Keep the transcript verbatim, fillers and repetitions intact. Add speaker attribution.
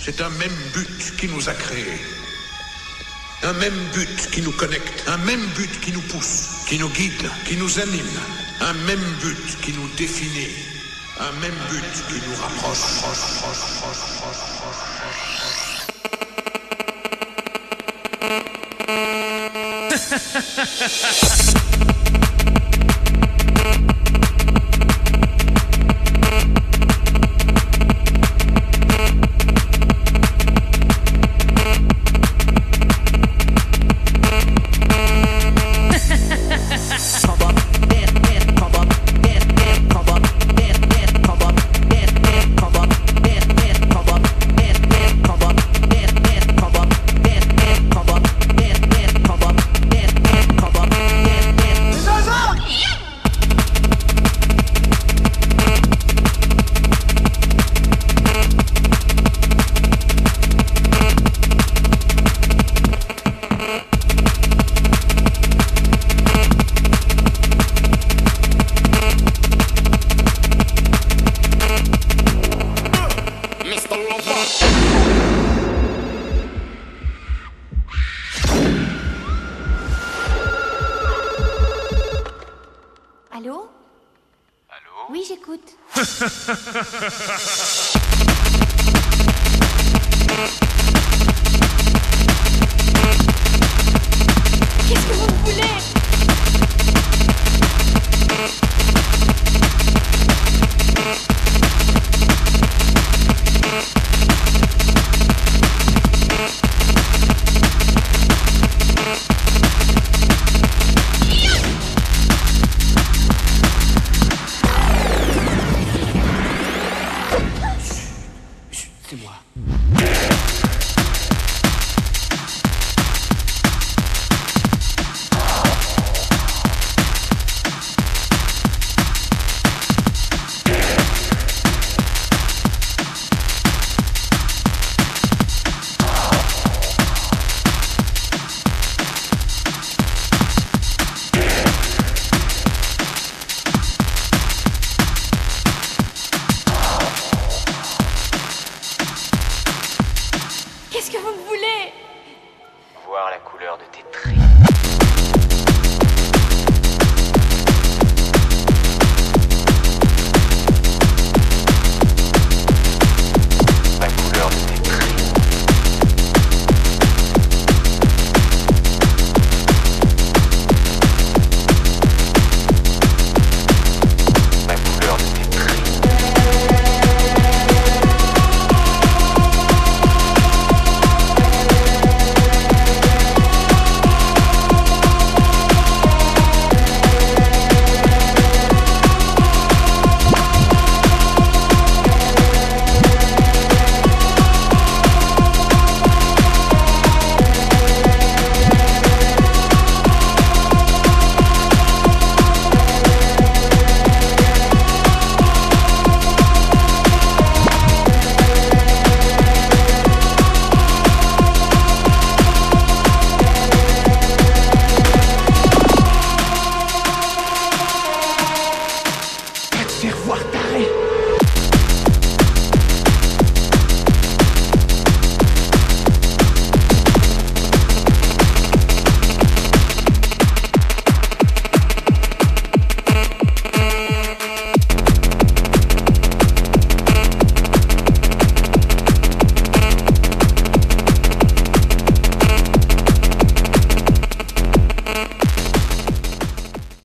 Speaker 1: C'est un même but qui nous a créés. Un même but qui nous connecte. Un même but qui nous pousse, qui nous guide, qui nous anime. Un même but qui nous définit. Un même but qui nous rapproche.
Speaker 2: Allô?
Speaker 3: Allô?
Speaker 2: Oui, j'écoute. Qu'est-ce que vous voulez?
Speaker 4: C'est moi.
Speaker 2: Qu'est-ce que vous voulez?
Speaker 3: Voir la couleur de tes traits.